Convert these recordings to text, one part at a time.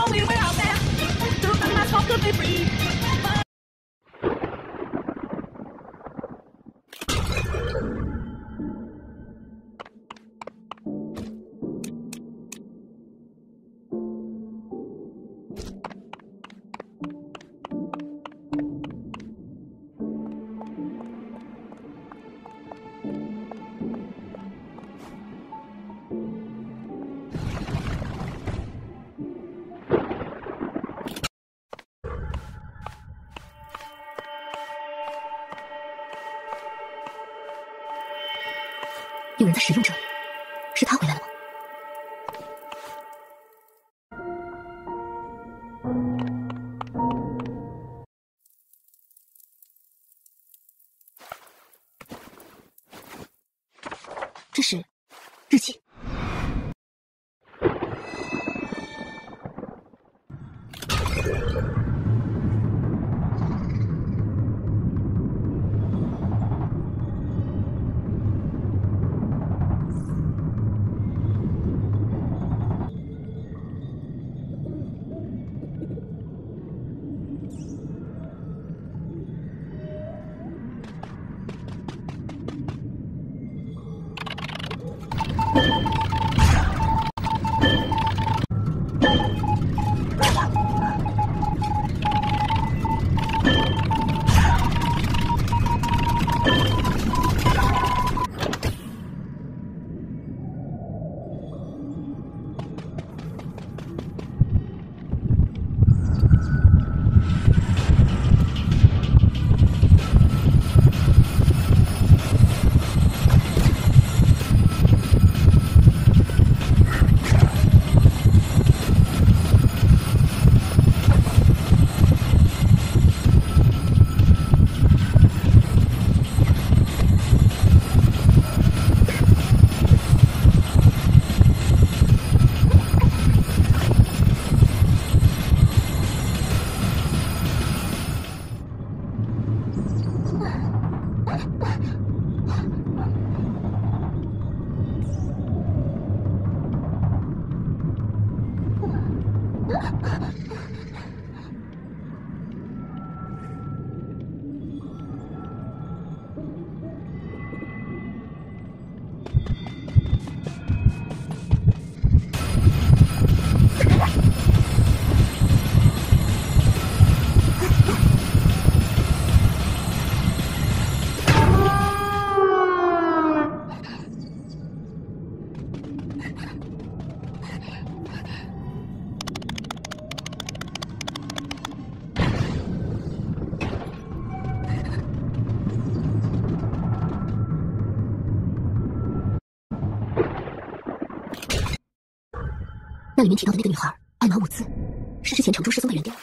call me, we're out there. Still got my smoke to be free. 有人在使用这里，是他回来了吗？这是日记。那里面提到的那个女孩艾玛伍兹，是之前城中失踪的人吗？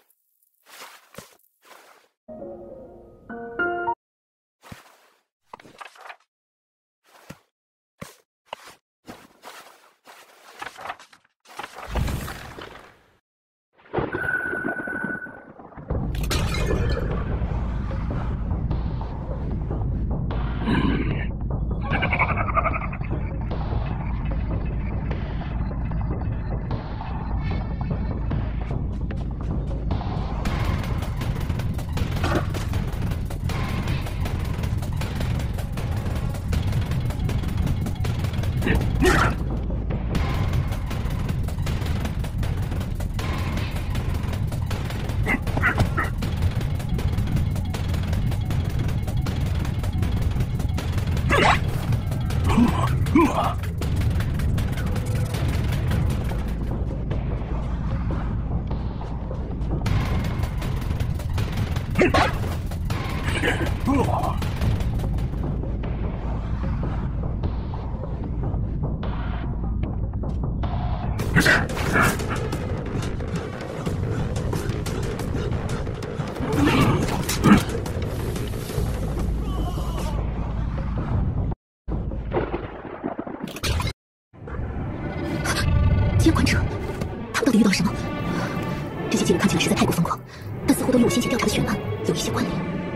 监管者，他们到底遇到了什么？这些技人看起来实在太过疯狂，但似乎都与我先前调查的悬案有一些关联。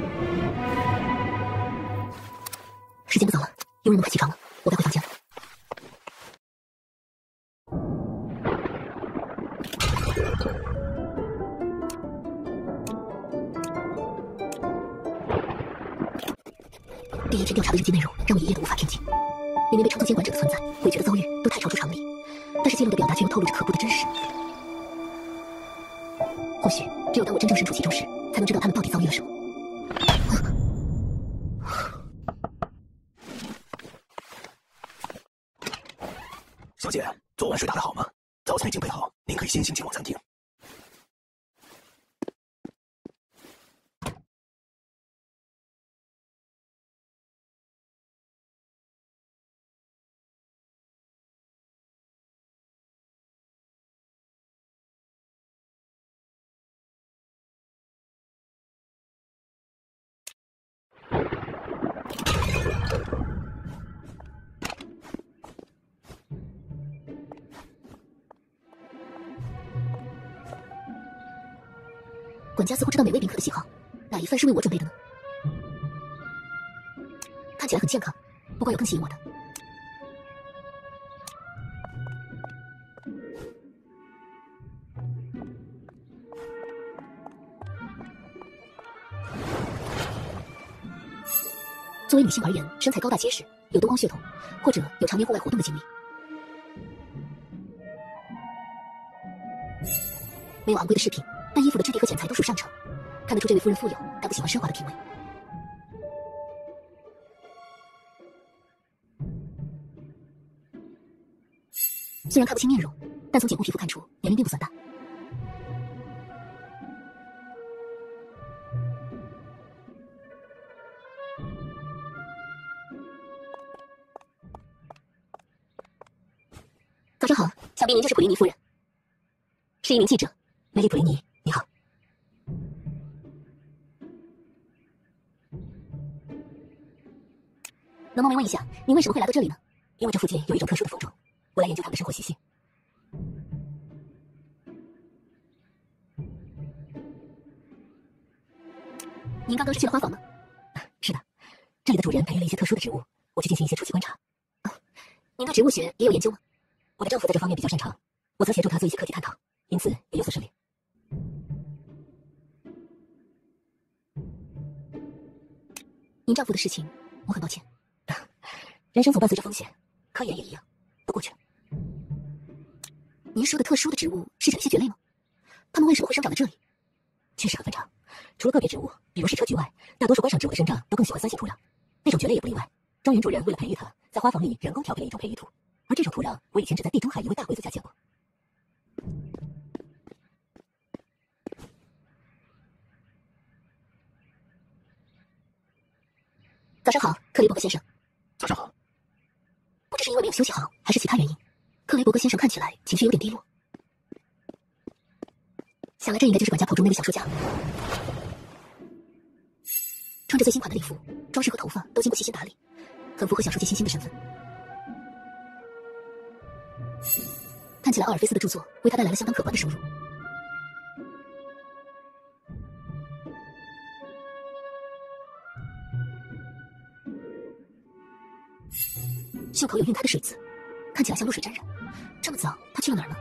时间不早了，佣人们快起床了，我该回房间了。 第一天调查的日记内容让我一夜都无法平静。明明被称作监管者的存在，诡谲的遭遇都太超出常理，但是记录的表达却又透露着可怖的真实。或许只有当我真正身处其中时，才能知道他们到底遭遇了什么。 小姐，昨晚睡得还好吗？早餐已经备好，您可以先行前往餐厅。 管家似乎知道每位宾客的喜好，哪一份是为我准备的呢？看起来很健康，不过有更吸引我的。作为女性而言，身材高大结实，有东欧血统，或者有常年户外活动的经历。没有昂贵的饰品，但衣服的质地和剪裁都属上乘，看得出这位夫人富有但不喜欢奢华的品味。虽然看不清面容，但从颈部皮肤看出年龄并不算大。早上好，想必您就是普林尼夫人，是一名记者。梅丽普林尼，你好。能冒昧问一下，您为什么会来到这里呢？因为这附近有一种特殊的蜂种，我来研究它们的生活习性。您刚刚是去了花房吗？是的，这里的主人培育了一些特殊的植物，我去进行一些初期观察。您对植物学也有研究吗？我的丈夫在这方面比较擅长，我曾协助他做一些课题探讨，因此也有所涉猎。您丈夫的事情，我很抱歉。人生总伴随着风险，科研也一样，都过去了。您说的特殊的植物是指一些蕨类吗？它们为什么会生长在这里？确实很反常，除了个别植物，比如矢车菊外，大多数观赏植物的生长都更喜欢酸性土壤，那种蕨类也不例外。庄园主人为了培育它，在花房里人工调配了一种培育土，而这种土壤我以前只在地中海一位大贵族家见过。早上好，克雷伯格先生。 早上好。 不知是因为没有休息好，还是其他原因，克雷伯格先生看起来情绪有点低落。想来这应该就是管家口中那位小说家，穿着最新款的礼服，装饰和头发都经过细心打理，很符合小说界新星的身份。看起来奥尔菲斯的著作为他带来了相当可观的收入。袖口有晕开的水渍，看起来像露水沾染。这么早，他去了哪儿呢？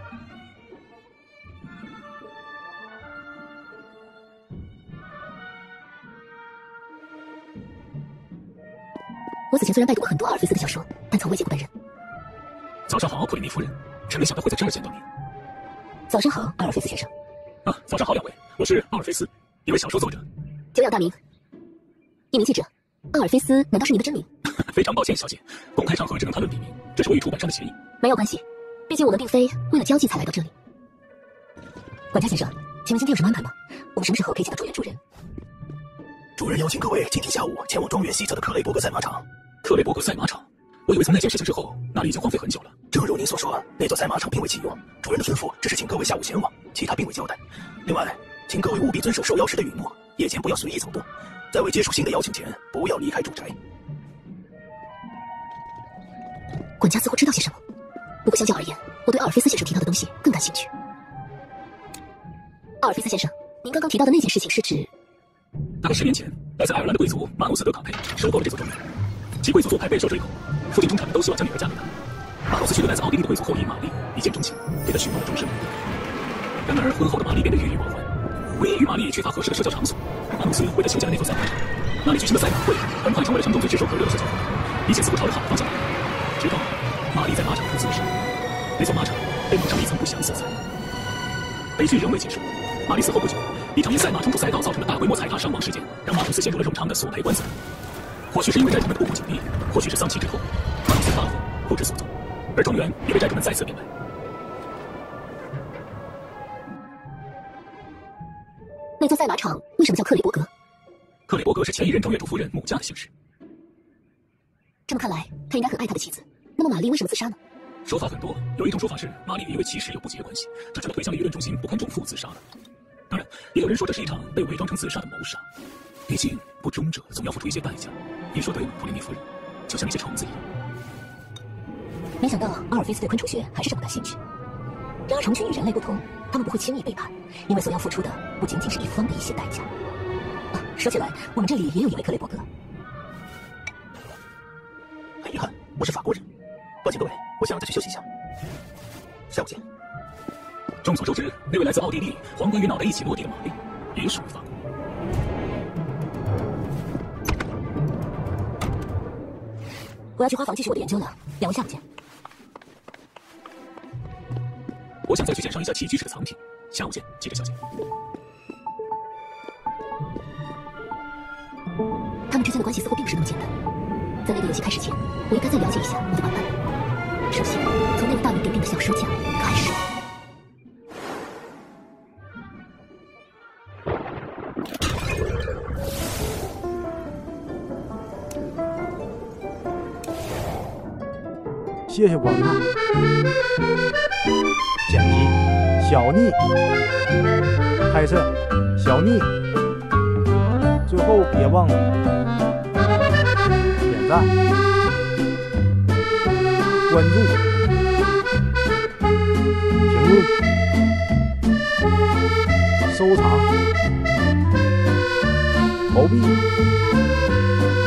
我此前虽然拜读过很多阿尔菲斯的小说，但从未见过本人。 早上好，普林尼夫人，真没想到会在这儿见到你。 早上好，阿尔菲斯先生。 早上好，两位，我是奥尔菲斯，一位小说作者。 久仰大名，一名记者。奥尔菲斯难道是您的真名？ 非常抱歉，小姐，公开场合只能谈论笔名，这是我与出版商的协议。 没有关系，毕竟我们并非为了交际才来到这里。管家先生，请问今天有什么安排吗？我们什么时候可以见到庄园主人？ 主人邀请各位今天下午前往庄园西侧的克雷伯格赛马场。克雷伯格赛马场，我以为从那件事情之后，那里已经荒废很久了。正如您所说，那座赛马场并未启用，主人的吩咐只是请各位下午前往，其他并未交代。另外，请各位务必遵守受邀时的允诺，夜间不要随意走动，在未接受新的邀请前，不要离开住宅。 管家似乎知道些什么，不过相较而言，我对奥尔菲斯先生提到的东西更感兴趣。奥尔菲斯先生，您刚刚提到的那件事情是指？ 大概10年前，来自爱尔兰的贵族马努斯德卡佩收购了这座庄园，其贵族做派备受之以后，附近中产们都希望将女儿嫁给他。马努斯娶了来自奥地利的贵族后裔玛丽，一见钟情，给她许诺了终身名。然而婚后的玛丽变得郁郁寡欢，为因与玛丽缺乏合适的社交场所，马努斯为了修建了那座赛马场， 那里举行的赛马会很快成为了城中最炙手可热的社交活动，一切似乎朝着好的方向来。直到玛丽在马场途自杀，那座马场被蒙上了一层不祥色彩。悲剧仍未结束，玛丽死后不久，一场因赛马冲突赛道造成的大规模踩踏伤亡事件，让马公司陷入了冗长的索赔官司。或许是因为债主们的步步紧逼，或许是丧气之后，马公司发了疯，不知所踪，而庄园也被债主们再次变卖。 那座赛马场为什么叫克雷伯格？ 克雷伯格是前一任庄园主夫人母家的姓氏。 这么看来，他应该很爱他的妻子。那么玛丽为什么自杀呢？ 说法很多，有一种说法是玛丽因为其实有不洁关系，这将她推向了舆论中心，不堪重负自杀了。当然，也有人说这是一场被伪装成自杀的谋杀。毕竟不忠者总要付出一些代价。你说对了，普林尼夫人，就像一些虫子一样。 没想到阿尔菲斯对昆虫学还是这么感兴趣。然而虫群与人类不同，他们不会轻易背叛，因为所要付出的不仅仅是一方的一些代价。说起来，我们这里也有一位克雷伯格。 很遗憾，我是法国人。抱歉各位，我想再去休息一下。下午见。众所周知，那位来自奥地利、皇冠与脑袋一起落地的玛丽，也属于法国。 我要去花房继续我的研究了，两位下午见。 我想再去检上一下起居室的藏品。下午见，记者小姐。 他们之间的关系似乎并不是那么简单。在那个游戏开始前，我应该再了解一下我的玩伴。首先，从那位大名鼎鼎的小说家开始。 谢谢观看。剪辑小逆，拍摄小逆。最后别忘了点赞、关注、评论、收藏、投币。